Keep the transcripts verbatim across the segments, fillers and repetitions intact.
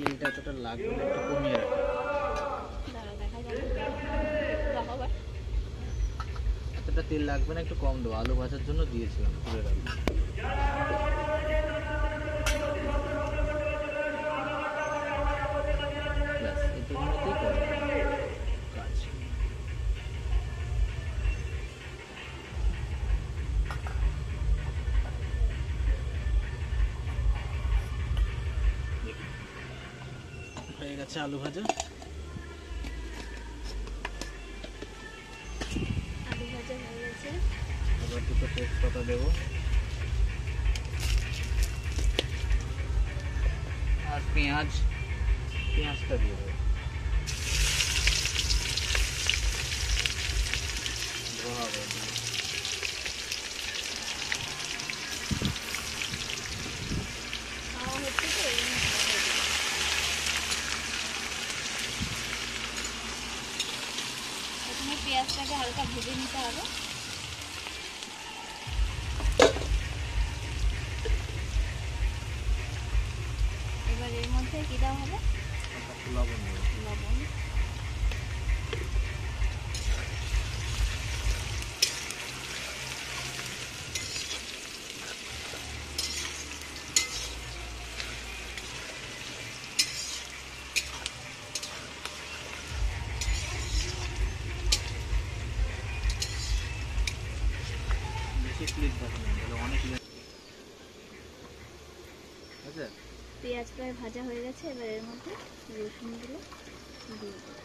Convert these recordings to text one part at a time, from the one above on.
তেলটা এতটা লাগবে না, একটু কমিয়ে রাখো। এতটা তেল লাগবে না, একটু কম দেবো, আলু ভাজার জন্য দিয়েছিলাম তুলে রাখবো। ব্যাস এটুকুতেই করে কাজ। হয়ে গেছে আলু ভাজা। আলু ভাজা হয়ে গেছে, এবার দুটো তেজপাতা দেবো আর পেঁয়াজ, পেঁয়াজটা দিয়ে দেবো। ধোয়া হবে খাওয়া হচ্ছে তো এই জন্য ভালো হয়েছে। প্রথমে পেঁয়াজটাকে হালকা ভেজে নিতে হবে। এবার এর মধ্যে কি দেওয়া হবে? লবণ দেবো। লবণ, বেশি ক্লিপ দেখানো তাহলে অনেক আচ্ছা। পেঁয়াজ প্রায় ভাজা হয়ে গেছে, এবার এর মধ্যে রসুনগুলো দিয়ে দেবো।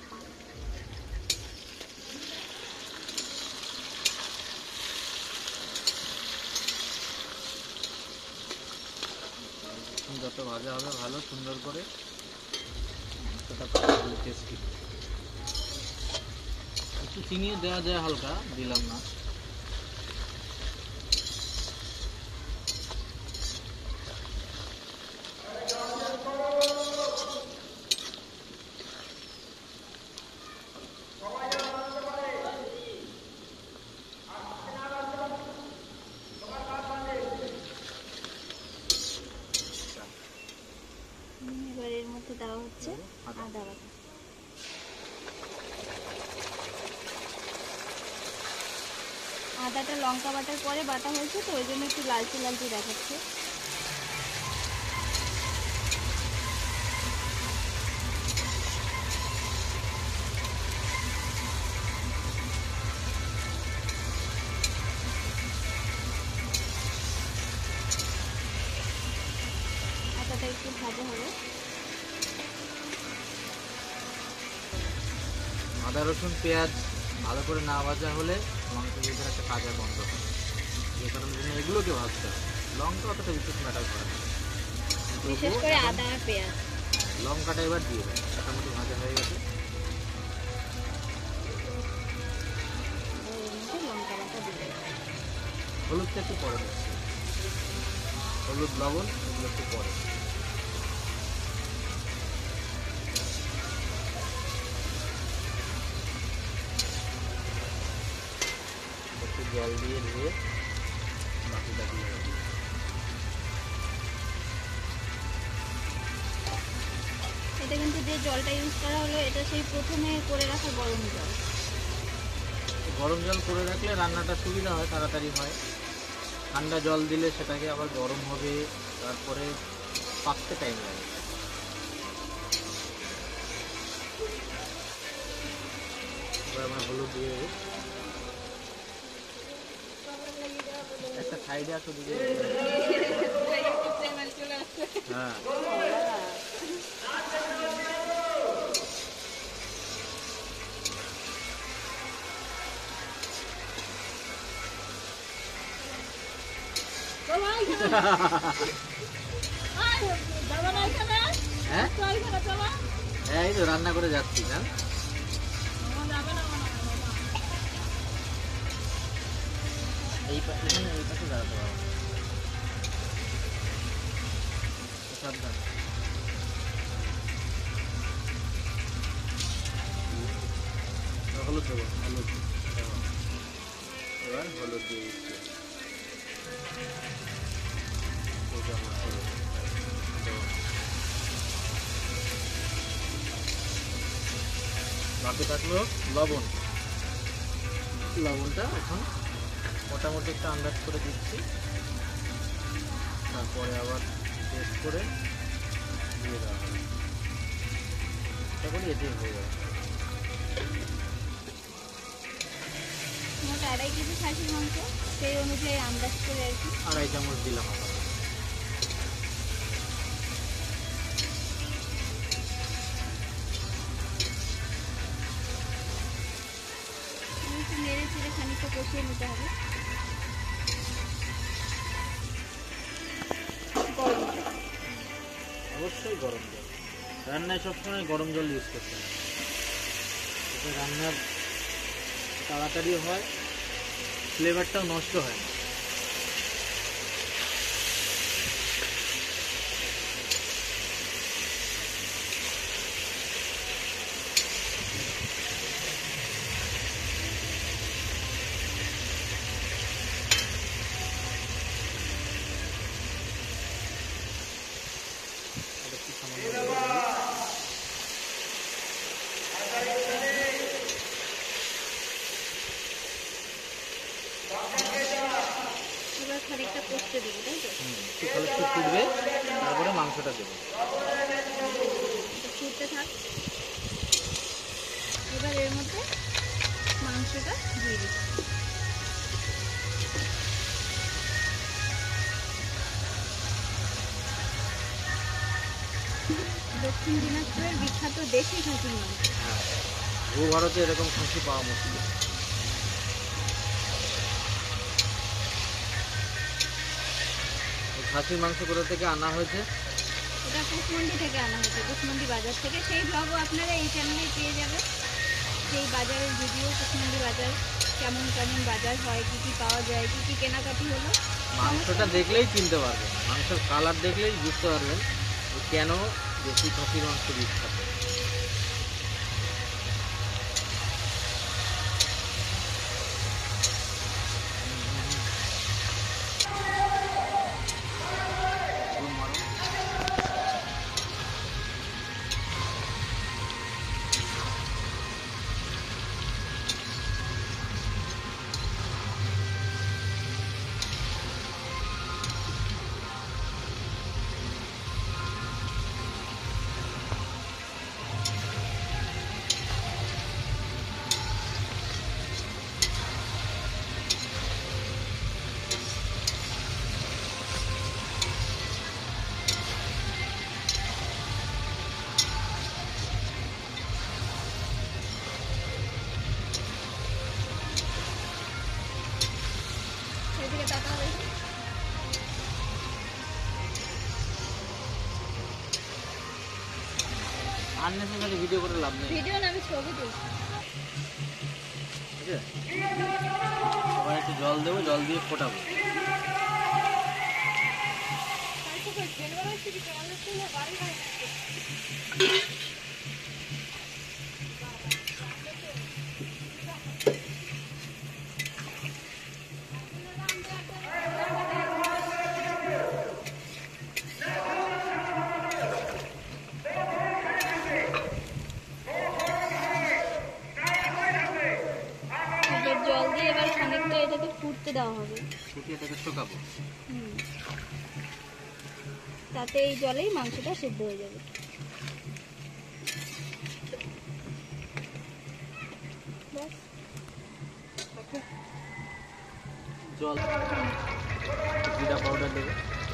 যত ভাজা হবে ভালো সুন্দর করে সেটা টেস্টি। একটু চিনি দেওয়া যায় হালকা, দিলাম না। এবার এর মধ্যে দেওয়া হচ্ছে আদা বাটা। আদাটা লঙ্কা বাটার পরে বাটা হয়েছে তো ওই জন্য একটু লালচে লালচে দেখাচ্ছে। আদাটা একটু ভাজা হবে। আদা রসুন পেঁয়াজ ভালো করে না ভাজা হলে মাংসের ভিতরে একটা কাঁচা গন্ধ হয়, যে কারণে জন্য এগুলোকে ভাজতে হবে। লঙ্কা অতটা বিশেষ ম্যাটার করে না, বিশেষ করে আদা আর পেঁয়াজ। লঙ্কাটা এবার দিয়ে দেবে। মোটামুটি ভাজা হয়ে গেছে, লঙ্কা বাটা দিয়ে দেবো। হলুদটা একটু পরে দিচ্ছি, হলুদ লবণ এগুলো একটু পরে। একটু জল দিয়ে ধুয়ে বাকিটা দিয়ে দেবো। এটা কিন্তু যে জলটা ইউজ করা হলো এটা সেই প্রথমে করে রাখা গরম জল। গরম জল করে রাখলে রান্নাটা সুবিধা হয়, তাড়াতাড়ি হয়। ঠান্ডা জল দিলে সেটাকে আবার গরম হবে, তারপরে পাকতে টাইম লাগে। এবার আমরা হলুদ দিয়ে দেবো। একটা সাইডে আসো দিকে। হ্যাঁ হ্যাঁ এই তো রান্না করে যাচ্ছি। না এই পাশে এই পাশে দাঁড়াতে পারবো। সাবধান। হলুদ দেবো, হলুদ এবার হলুদ দিয়ে দিচ্ছি। বাকি থাকলো লবণ। লবণটা এখন মোটামুটি একটা আন্দাজ করে দিচ্ছি, তারপরে আবার টেস্ট করে দিয়ে দেওয়া হবে। তারপরে এটাই হয়ে যাবে। মোট আড়াই কেজি খাসির মাংস, সেই অনুযায়ী আন্দাজ করে আর কি আড়াই চামচ দিলাম আবার। একটু নেড়ে চেড়ে খানিকটা কষিয়ে নিতে হবে। গরম জল, অবশ্যই গরম জল। রান্নায় সবসময় গরম জল ইউজ করতে হবে, এতে রান্নার তাড়াতাড়ি হয়, ফ্লেভারটাও নষ্ট হয় না। আর একটু সামান্য দেবো জল। এবার খানিকটা কষতে দেবো, তাই তো? হুম, একটু খালি একটু ফুটবে, তারপরে মাংসটা দেবো। এটা ফুটতে থাক। এবার এর মধ্যে মাংসটা দিয়ে দিচ্ছি। দক্ষিণ দিনাজপুরের বিখ্যাত দেশি খাসির মাংস। হ্যাঁ, ভূ ভারতে এরকম খাসি পাওয়া মুশকিল। এই খাসির মাংস কোথা থেকে আনা হয়েছে? এটা কুশমন্ডি থেকে আনা হয়েছে, কুশমন্ডি বাজার থেকে। সেই ব্লগও আপনারা এই চ্যানেলে পেয়ে যাবেন। সেই বাজারের ভিডিও, কুশমন্ডি বাজার কেমন কেমন বাজার হয়, কী কী পাওয়া যায়, কী কী কেনাকাটি হলো। মাংসটা দেখলেই চিনতে পারবেন, মাংসের কালার দেখলেই বুঝতে পারবেন যে কেন দেশি খাসির মাংস বিখ্যাত। সেদিকে তাকাও দেখি। আননেসেসারি ভিডিও করে লাভ নেই, ভিডিও না, আমি ছবি তুলছি। ঠিক আছে? এবার একটু জল দেবো, জল দিয়ে ফোটাবো। এবার জল দিয়ে এবার খানিকটা এটাকে ফুটতে দেওয়া হবে। ফুটিয়ে এটাকে শুকাবো। হুম, তাতে এই জলেই মাংসটা সিদ্ধ হয়ে যাবে। ব্যাস। জল, জিরা পাউডার দেবো।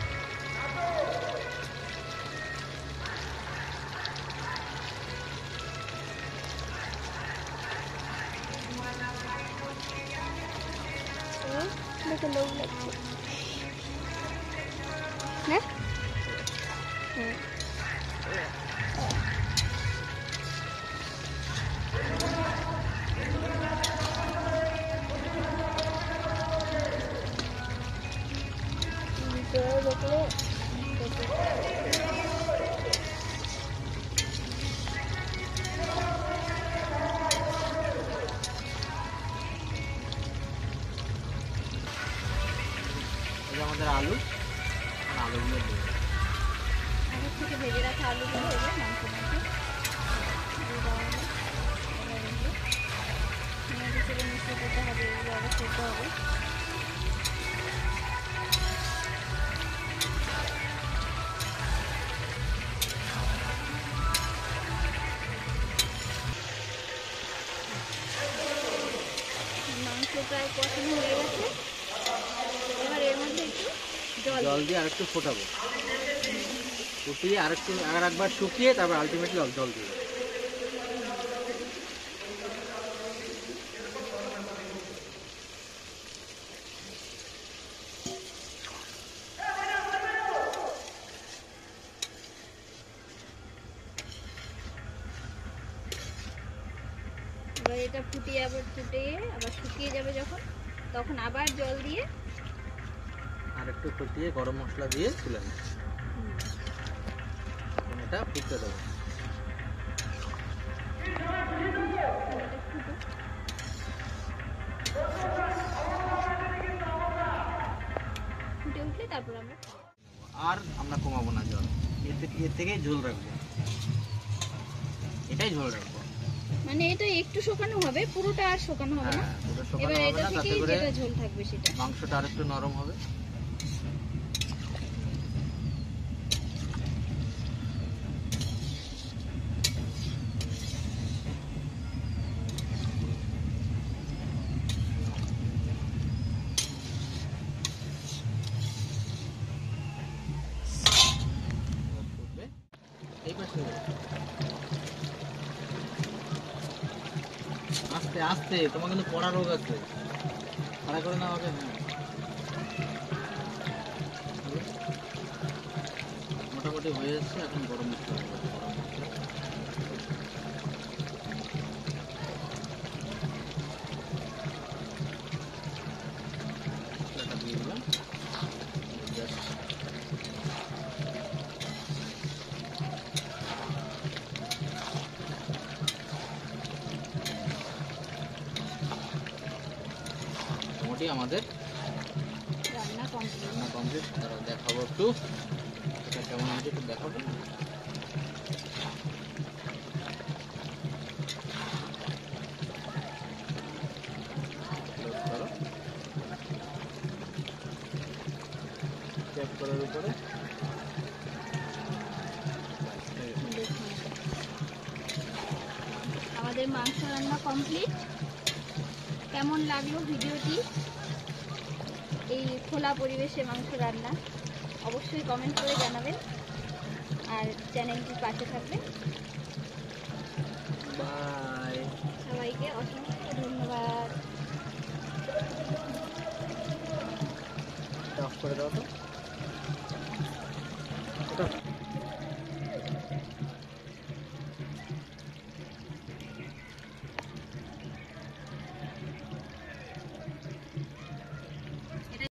ও, দেখে লোভ লাগছে না? হুম। জল দেখলে এই যে আমাদের আলু, আলুগুলো দেবো। আগের থেকে ভেজে রাখা আলুগুলো এবার মাংসের মধ্যে দিয়ে দেওয়া হলো। এবার হবে এগুলো মেয়েদের ছেলে মিশিয়ে করতে হবে, এগুলো আবার করতে হবে। মাংস প্রায় কষানো হয়ে গেছে, এবার এর মধ্যে একটু জল জল দিয়ে আরেকটু ফোটাবো, ফুটিয়ে আরেকটু আর একবার শুকিয়ে তারপর আলটিমেটলি জল দিয়ে দেবো। এবার এটা ফুটিয়ে আবার ফুটিয়ে আবার শুকিয়ে যাবে যখন, তখন আবার জল দিয়ে আর একটু ফুটিয়ে গরম মশলা দিয়ে তুলে নেব। এখন এটা ফুটতে দেবো। এটা ফুটুক। ফুটে উঠলে তারপর আমরা আর আমরা কমাবো না জল, এর থেকে এর থেকেই ঝোল রাখবো, এটাই ঝোল রাখবো। মানে এটা একটু শুকানো হবে, পুরোটা আর শুকানো হবে না। হ্যাঁ, পুরো শুকানো এবার হবে এটা না, তাতে থেকেই করে যেটা ঝোল থাকবে সেটা। মাংসটা আরেকটু নরম হবে। এই পাশে আস্তে আস্তে, তোমার কিন্তু পড়া রোগ আছে, খাড়া করে না হবে। মোটামুটি হয়ে যাচ্ছে, এখন গরম মশলা দেবো, গরম মশলা। মশলাটা দিয়ে দিলাম। Just মোটামুটি আমাদের রান্না কমপ্লিট। রান্না কমপ্লিট। তারপর দেখাবো একটু এটা কেমন হয়েছে, একটু দেখাবো। Close করো। Tap করার উপরে আমাদের মাংস রান্না কমপ্লিট। কেমন লাগলো ভিডিওটি, এই খোলা পরিবেশে মাংস রান্না, অবশ্যই কমেন্ট করে জানাবেন আর চ্যানেলটির পাশে থাকবেন। বা